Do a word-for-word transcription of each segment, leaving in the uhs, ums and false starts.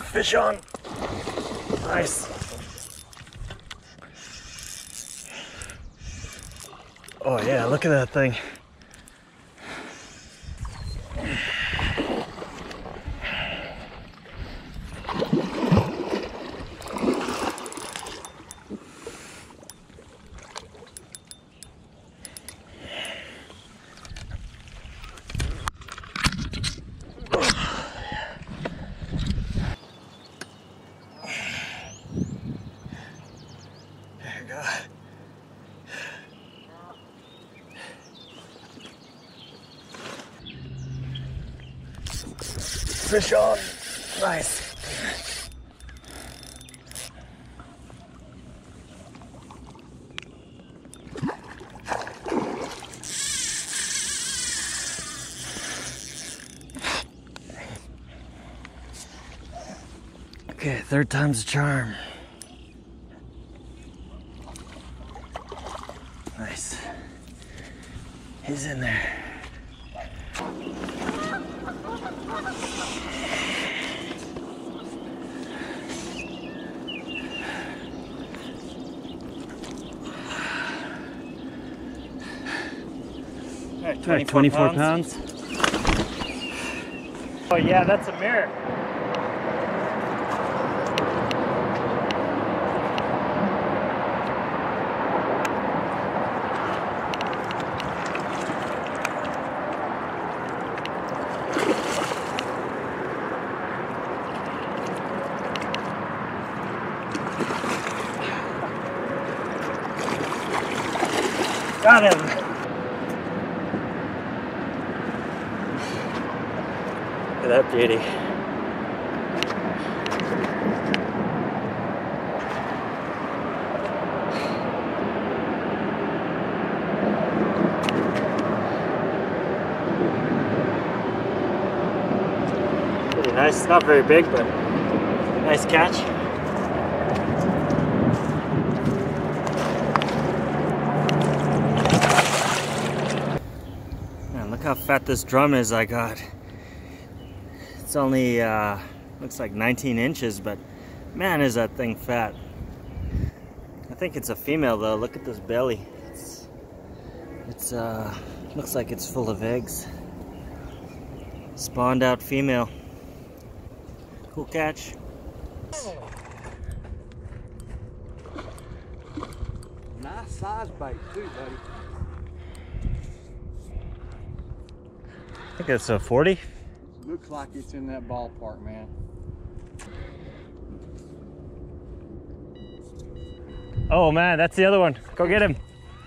fish on. Nice. Oh yeah, look at that thing. Fish on. Nice. Okay, third time's a charm. Nice. He's in there. twenty-four, twenty-four pounds. pounds. Oh yeah, that's a mirror. Got him. Look at that beauty. Pretty nice. Not very big, but nice catch. Man, look how fat this drum is I got. It's only, uh, looks like nineteen inches, but man, is that thing fat. I think it's a female though. Look at this belly. It's, it's uh, looks like it's full of eggs. Spawned out female. Cool catch. Nice size bait too, buddy. I think it's a forty. Looks like it's in that ballpark, man. Oh man, that's the other one. Go get him.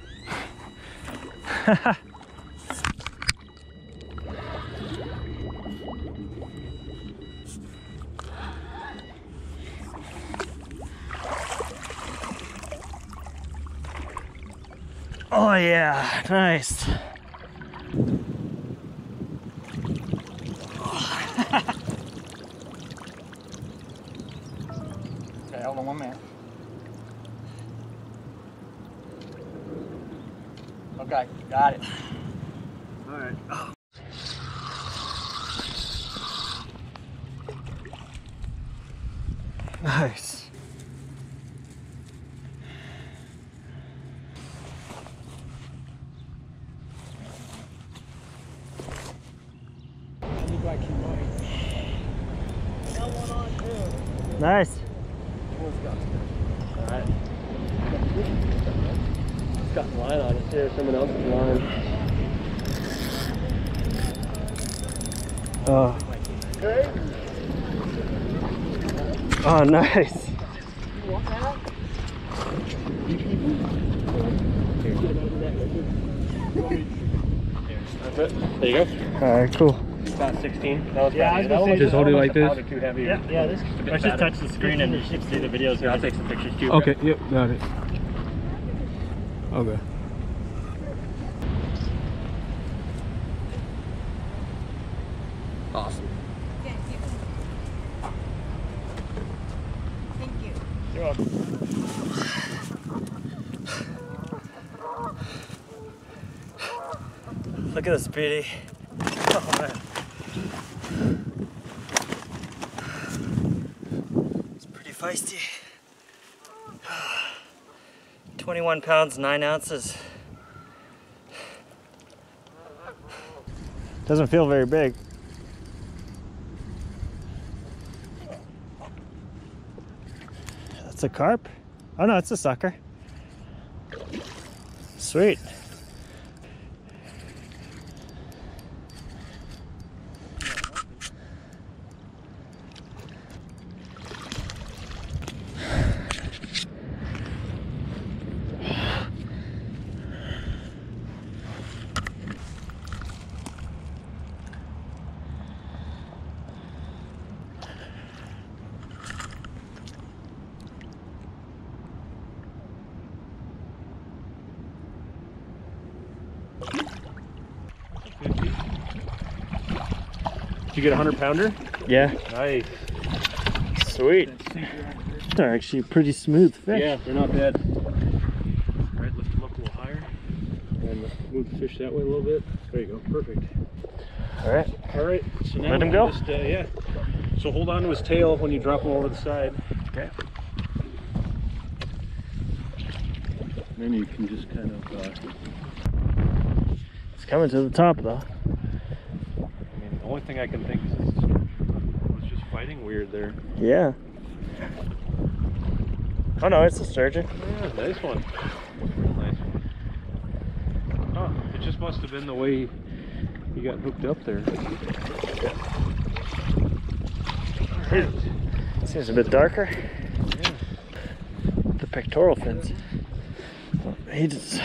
Oh yeah, nice. Okay, hold on one minute. Okay, got it. All right. Oh. Nice. Nice. Alright. It's got line on it too, someone else's line. Oh. Oh, nice. You want that? There you go. Alright, cool. About sixteen. That was yeah, bad. I was Just hold it like this. Too heavy. Yeah, yeah. This. Let's just touch the screen and you can see the videos. Yeah, I'll take some pictures too. Okay. Yep. Got it. Okay. Awesome. Thank you. Thank you. You're welcome. Look at this beauty. Oh man. feisty. twenty-one pounds, nine ounces. Doesn't feel very big. That's a carp? Oh no, it's a sucker. Sweet. Did you get a hundred pounder? Yeah. Nice. Sweet. They're actually pretty smooth fish. Yeah, they're not bad. All right, lift them up a little higher. And move the fish that way a little bit. There you go, perfect. All right. All right, so now let him go. Just, uh, yeah. So hold on to his tail when you drop him over the side. Okay. Then you can just kind of... Uh, It's coming to the top though. I mean, the only thing I can think is it's just, it was just fighting weird there. Yeah. Oh no, it's a sturgeon. Yeah, nice one. Nice one. Oh, it just must have been the way he got hooked up there. It seems a bit darker. Yeah. The pectoral fins. Oh, he just...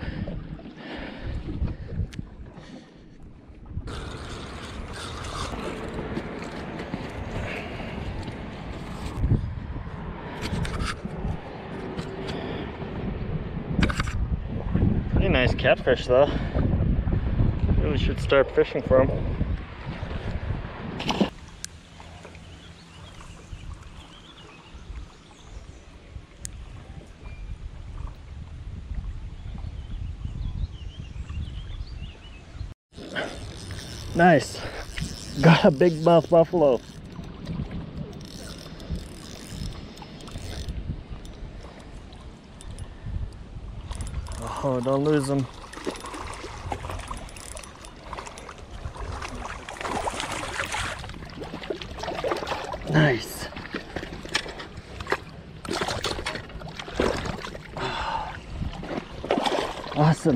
Pretty nice catfish though. Really should start fishing for them. Nice. Got a bigmouth buffalo. Oh, don't lose them. Nice. Awesome.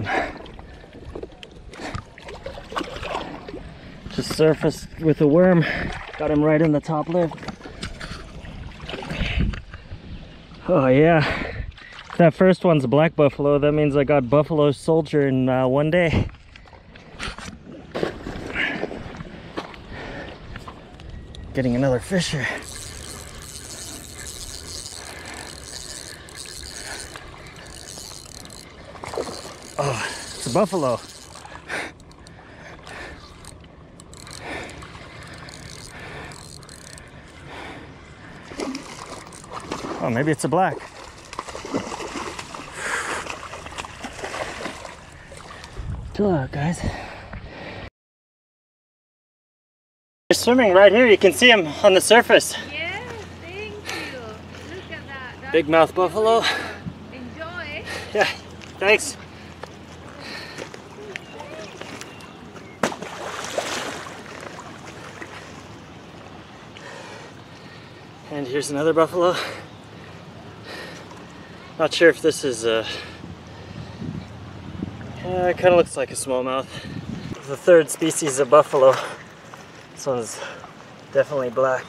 Just surfaced with a worm. Got him right in the top lip. Oh yeah. If that first one's a black buffalo, that means I got buffalo soldier in uh, one day. Getting another fisher. Oh, it's a buffalo. Oh, maybe it's a black. Chill out, guys. They're swimming right here. You can see them on the surface. Yes, thank you. Look at that. That's Bigmouth buffalo. Enjoy. Yeah, thanks. And here's another buffalo. Not sure if this is a... Uh, it kind of looks like a smallmouth. The third species of buffalo. This one's definitely black.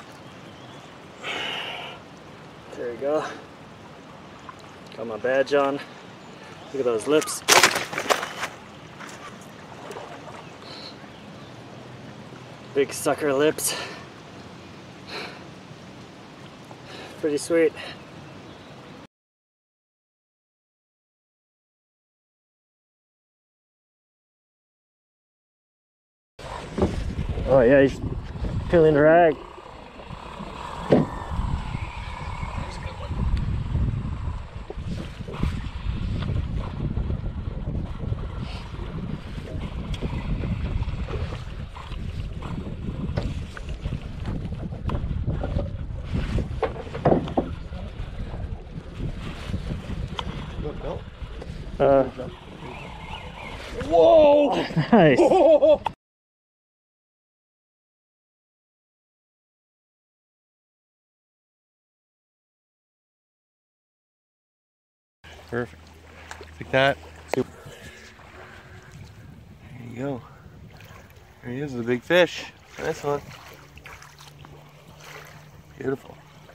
There we go. Got my badge on. Look at those lips. Big sucker lips. Pretty sweet. Oh yeah, he's peeling the rag. Uh, whoa! Nice. Oh! Perfect. Like that. There you go. There he is, the big fish. Nice one. Beautiful.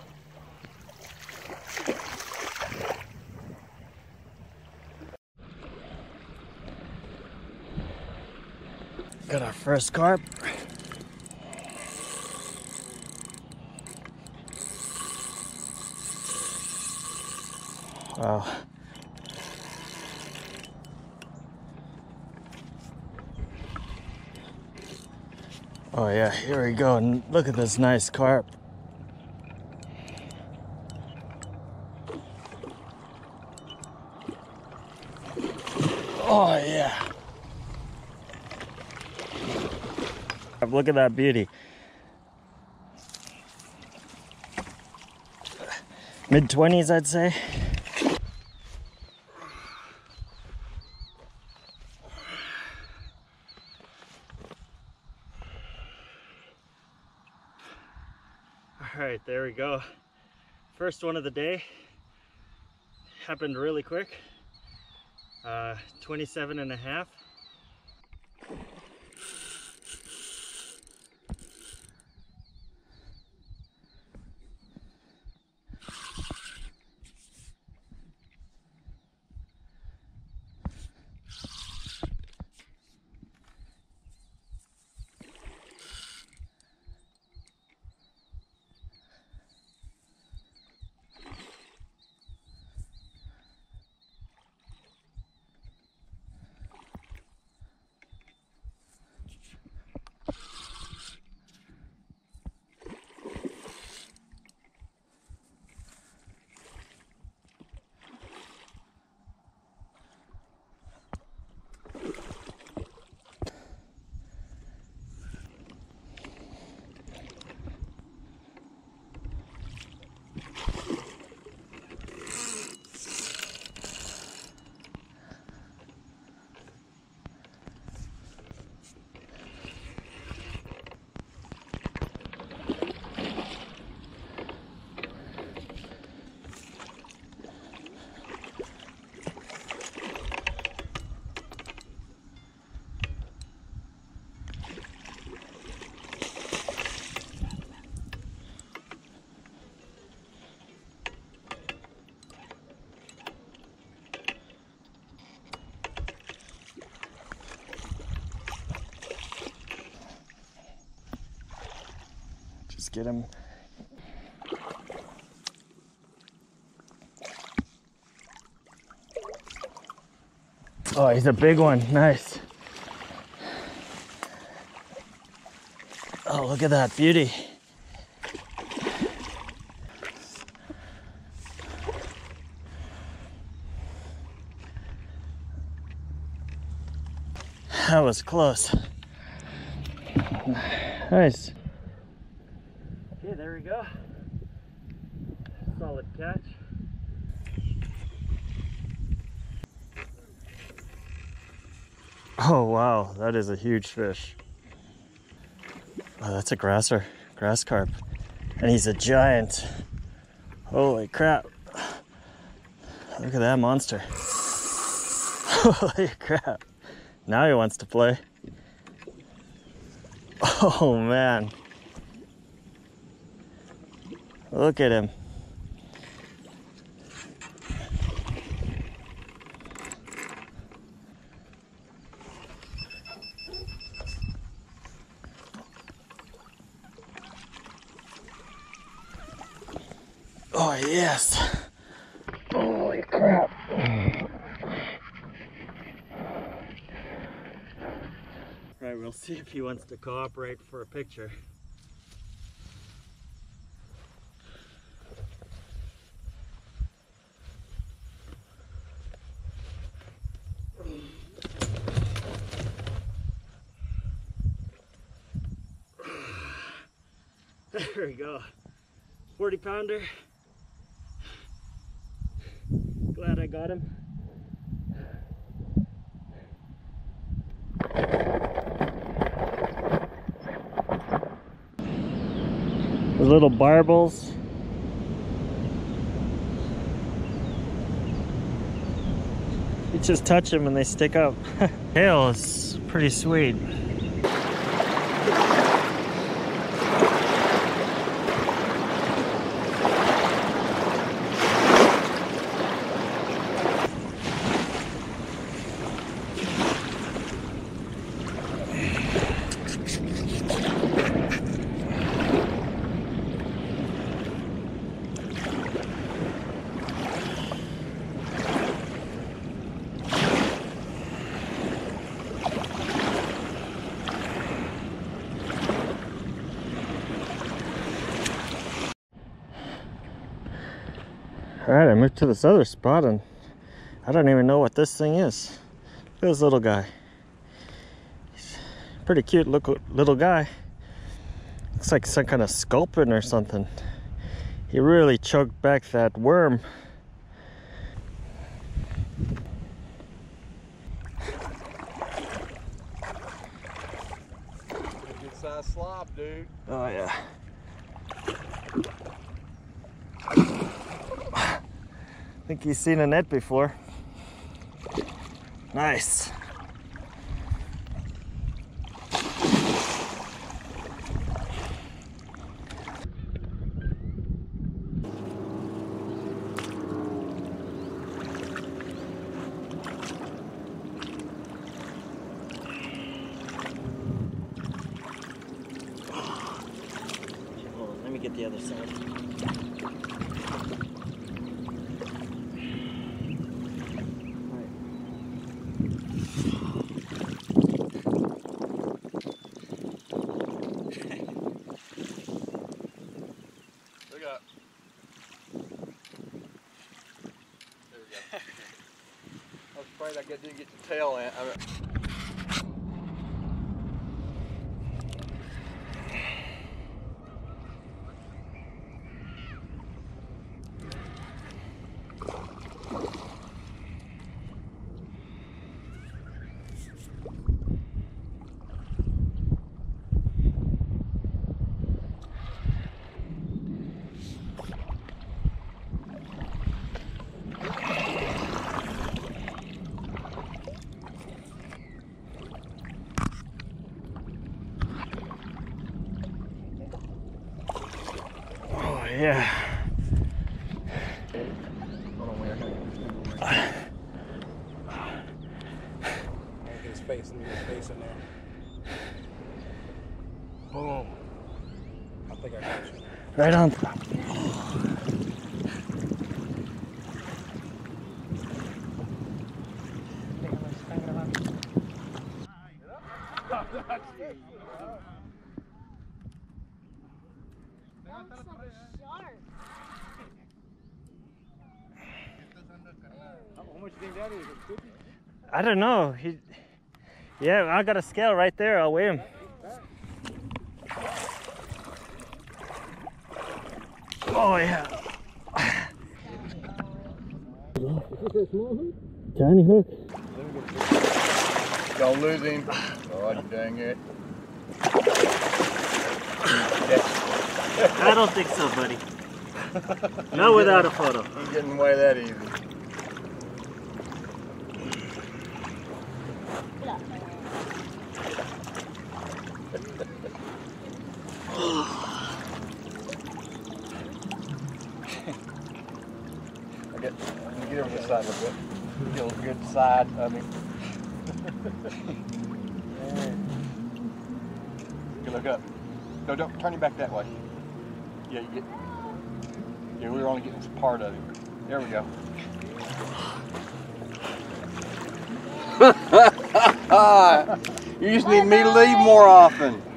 Got our first carp. Wow. Oh yeah, here we go. And look at this nice carp. Oh yeah. Look at that beauty. mid twenties, I'd say. All right, there we go. First one of the day. Happened really quick. Uh, twenty-seven and a half. Just get him. Oh, he's a big one. Nice. Oh, look at that beauty. That was close. Nice. Okay, there we go. Solid catch. Oh wow, that is a huge fish. Oh, that's a grasser, grass carp. And he's a giant. Holy crap. Look at that monster. Holy crap. Now he wants to play. Oh man. Look at him. Oh yes. Holy crap. Right, we'll see if he wants to cooperate for a picture. There we go. forty pounder. Glad I got him. The little barbels. You just touch them and they stick up. Tail is pretty sweet. Alright, I moved to this other spot and I don't even know what this thing is. Look at this little guy. He's a pretty cute look, little guy. Looks like some kind of sculpin or something. He really choked back that worm. Good size slop, dude. Oh yeah. I think he's seen a net before. Nice. Let me get the other side. Look up. There we go. I was afraid I didn't get the tail in. I mean, Yeah. hold on, wait, I gotta get this thing over. Get his face, let me get his face in there. Boom. I think I got you. Right on top. How much do you think that is? fifty? I don't know. He, yeah, I got a scale right there. I'll weigh him. Oh yeah. Tiny hook. Don't lose him. Oh, dang it. I don't think so, buddy. Not without a photo. Ain't getting away that easy. I get, let me get over this side a little bit. Get a good side of him. You look up. No, don't turn him back that way. Yeah, you get. Yeah, we were only getting part of him. There we go. You just need me to leave more often.